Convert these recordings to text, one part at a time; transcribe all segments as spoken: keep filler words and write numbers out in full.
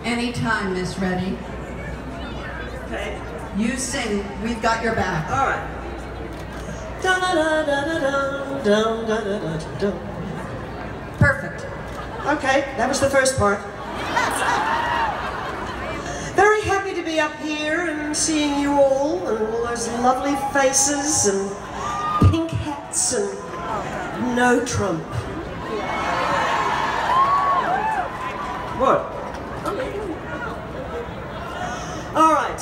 Anytime, Miss Reddy. Okay. You sing. We've got your back. All right. Da da da da da da da da da da. Perfect. Okay, that was the first part. Very happy to be up here and seeing you all and all those lovely faces and pink hats and no Trump. What? All right.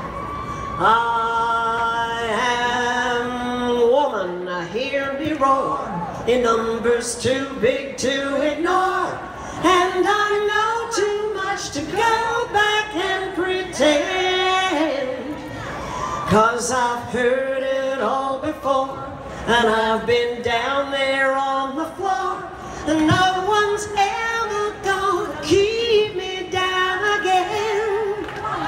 I am woman, hear me roar, in numbers too big to ignore, and I know too much to go back and pretend, 'cause I've heard it all before, and I've been down there on the floor, and no one's ever gonna keep me down again.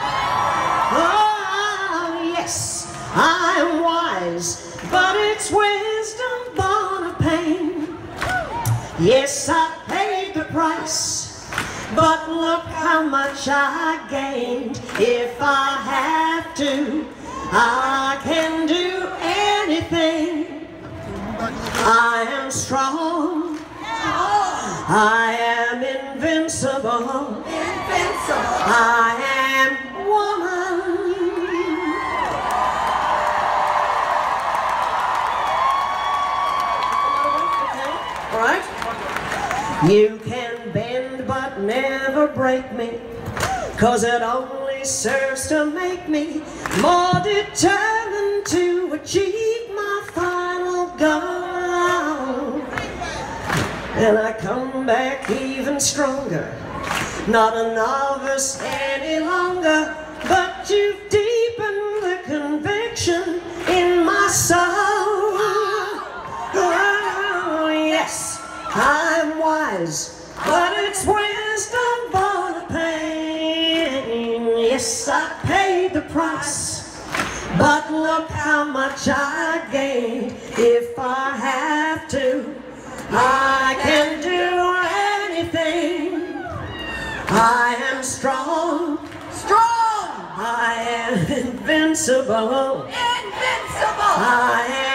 Oh, yes, I'm wise, but it's wisdom born of pain. Yes, I paid the price, but look how much I gained. If I have to, I can do anything. I am strong. I am invincible. Invincible. I am woman. All right? You can bend but never break me, 'cause it only serves to make me more determined to achieve my final goal. And I come back even stronger, not a novice any longer, but you've deepened the conviction in my soul. Oh, yes, I'm wise, but it's wisdom born of pain. Yes, I paid the price, but look how much I gained. If I have to, I can do anything. I am strong. Strong. I am invincible. Invincible. I am